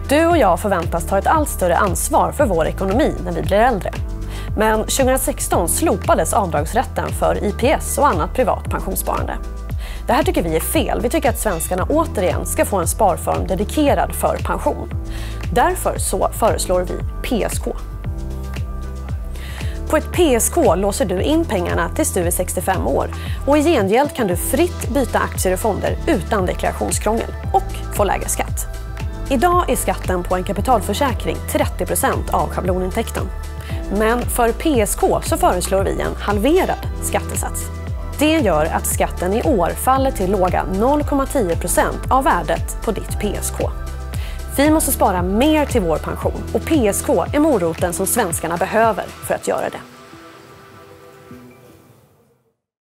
Du och jag förväntas ta ett allt större ansvar för vår ekonomi när vi blir äldre. Men 2016 slopades avdragsrätten för IPS och annat privat pensionssparande. Det här tycker vi är fel. Vi tycker att svenskarna återigen ska få en sparform dedikerad för pension. Därför så föreslår vi PSK. På ett PSK låser du in pengarna tills du är 65 år och i gengäld kan du fritt byta aktier och fonder utan deklarationskrångel och få lägre skatt. Idag är skatten på en kapitalförsäkring 30% av schablonintäkten. Men för PSK så föreslår vi en halverad skattesats. Det gör att skatten i år faller till låga 0,10% av värdet på ditt PSK. Vi måste spara mer till vår pension och PSK är moroten som svenskarna behöver för att göra det.